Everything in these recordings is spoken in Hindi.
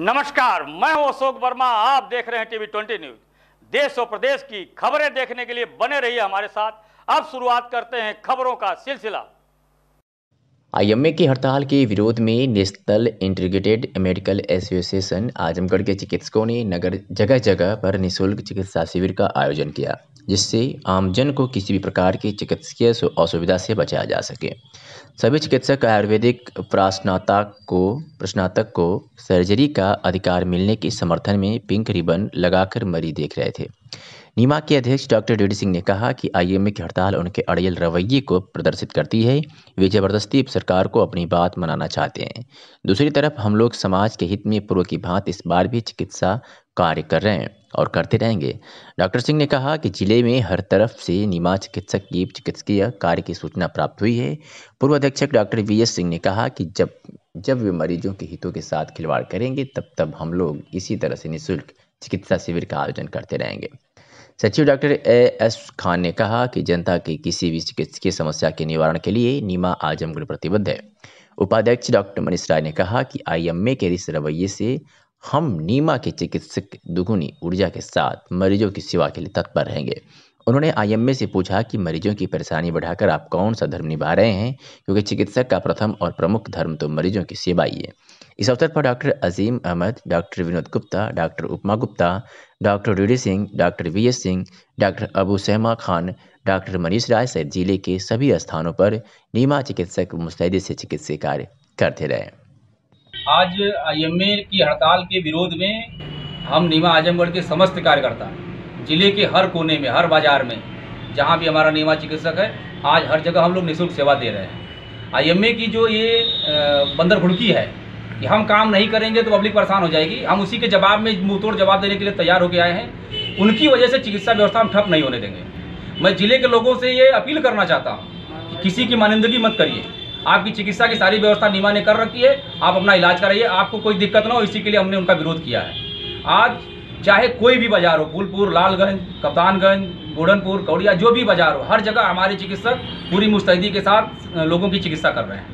नमस्कार, मैं हूं अशोक वर्मा। आप देख रहे हैं टीवी 20 न्यूज। देश और प्रदेश की खबरें देखने के लिए बने रहिए हमारे साथ। अब शुरुआत करते हैं खबरों का सिलसिला। आईएमए की हड़ताल के विरोध में national integrated medical association Azamgarh के चिकित्सकों ने नगर जगह जगह पर निःशुल्क चिकित्सा शिविर का आयोजन किया, जिससे आमजन को किसी भी प्रकार की चिकित्सकीय असुविधा से बचाया जा सके। सभी चिकित्सक आयुर्वेदिक प्रस्नातक को सर्जरी का अधिकार मिलने के समर्थन में पिंक रिबन लगाकर मरीज देख रहे थे। नीमा के अध्यक्ष डॉक्टर डी सिंह ने कहा कि आईएमए की हड़ताल उनके अड़ियल रवैये को प्रदर्शित करती है। वे जबरदस्ती सरकार को अपनी बात मनाना चाहते हैं। दूसरी तरफ हम लोग समाज के हित में पूर्व की भांति इस बार भी चिकित्सा कार्य कर रहे हैं और करते रहेंगे। डॉक्टर सिंह ने कहा कि जिले में हर तरफ से नीमा चिकित्सक की चिकित्सकीय कार्य की सूचना प्राप्त हुई है। पूर्व अधीक्षक डॉक्टर वीएस सिंह ने कहा कि जब वे मरीजों के हितों के साथ खिलवाड़ करेंगे तब हम लोग इसी तरह से निःशुल्क चिकित्सा शिविर का आयोजन करते रहेंगे। सचिव डॉक्टर एस खान ने कहा कि जनता की किसी भी चिकित्सकीय समस्या के निवारण के लिए नीमा आजमगढ़ प्रतिबद्ध है। उपाध्यक्ष डॉक्टर मनीष राय ने कहा कि आईएमए के इस रवैये से हम नीमा के चिकित्सक दुगुनी ऊर्जा के साथ मरीजों की सेवा के लिए तत्पर रहेंगे। उन्होंने आईएमए से पूछा कि मरीजों की परेशानी बढ़ाकर आप कौन सा धर्म निभा रहे हैं, क्योंकि चिकित्सक का प्रथम और प्रमुख धर्म तो मरीजों की सेवा ही है। इस अवसर पर doctor Azim Ahmad, doctor Vinod Gupta, doctor Upma Gupta, doctor D Singh, doctor VS Singh, doctor Abu Sahma Khan, doctor Manish Rai सहित जिले के सभी स्थानों पर नीमा चिकित्सक मुस्तैदी से चिकित्सीय कार्य करते रहे। आज आईएमए की हड़ताल के विरोध में हम नीमा आजमगढ़ के समस्त कार्यकर्ता जिले के हर कोने में, हर बाजार में, जहां भी हमारा नीमा चिकित्सक है, आज हर जगह हम लोग निःशुल्क सेवा दे रहे हैं। आईएमए की जो ये बंदर घुड़की है कि हम काम नहीं करेंगे तो पब्लिक परेशान हो जाएगी, हम उसी के जवाब में मुंहतोड़ जवाब देने के लिए तैयार होकर आए हैं। उनकी वजह से चिकित्सा व्यवस्था हम ठप नहीं होने देंगे। मैं जिले के लोगों से ये अपील करना चाहता हूँ कि किसी की मानिंदगी मत करिए। आपकी चिकित्सा की सारी व्यवस्था नीमा ने कर रखी है, आप अपना इलाज कराइए, आपको कोई दिक्कत ना हो, इसी के लिए हमने उनका विरोध किया है। आज चाहे कोई भी बाजार हो, फूलपुर, लालगंज, कप्तानगंज, गोडनपुर, कौड़िया, जो भी बाजार हो, हर जगह हमारे चिकित्सक पूरी मुस्तैदी के साथ लोगों की चिकित्सा कर रहे हैं।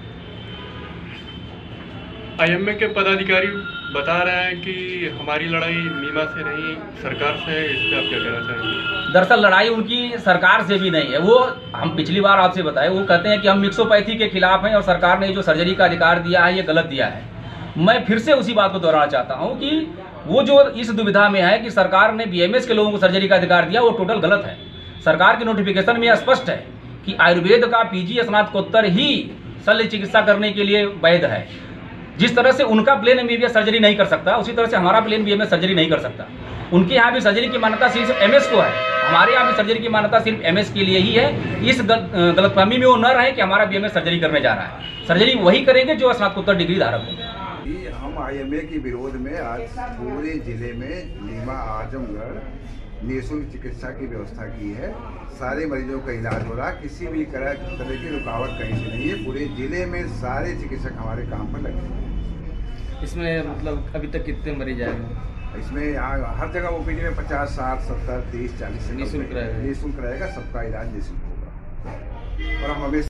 आईएमए के पदाधिकारी बता रहे हैं कि हमारी लड़ाई नीमा से नहीं सरकार से है, इस पर आप क्या कहना चाहेंगे? दरअसल लड़ाई उनकी सरकार से भी नहीं है। वो हम पिछली बार आपसे बताए, वो कहते हैं कि हम मिक्सोपैथी के खिलाफ हैं और सरकार ने जो सर्जरी का अधिकार दिया है ये गलत दिया है। मैं फिर से उसी बात को दोहराना चाहता हूँ कि वो जो इस दुविधा में है कि सरकार ने बीएमएस के लोगों को सर्जरी का अधिकार दिया, वो टोटल गलत है। सरकार के नोटिफिकेशन में स्पष्ट है कि आयुर्वेद का पीजी स्नातकोत्तर ही शल्य चिकित्सा करने के लिए वैध है। जिस तरह से उनका प्लेन एमबीबीएस सर्जरी नहीं कर सकता, उसी तरह से हमारा प्लेन बीएमएस सर्जरी नहीं कर सकता। उनके यहाँ भी सर्जरी की मान्यता सिर्फ एमएस को है, हमारे यहाँ भी सर्जरी की मान्यता सिर्फ एमएस के लिए ही है। इस गलतफहमी में वो न रहे कि हमारा बीएमएस सर्जरी करने जा रहा है। सर्जरी वही करेंगे जो स्नातकोत्तर डिग्री धारक हो। हम आईएमए के विरोध में आज पूरे जिले में नीमा आजमगढ़ निःशुल्क चिकित्सा की व्यवस्था की है। सारे मरीजों का इलाज हो रहा है, किसी भी तरह की रुकावट कहीं से नहीं है। पूरे जिले में सारे चिकित्सक हमारे काम पर लगे हैं। इसमें मतलब अभी तक कितने मरीज आए हैं? इसमें यहाँ हर जगह ओपीडी में 50, 60, 70, 30, 40 निःशुल्क रहेगा। निःशुल्क रहेगा। सबका इलाज निःशुल्क होगा और हम हमेशा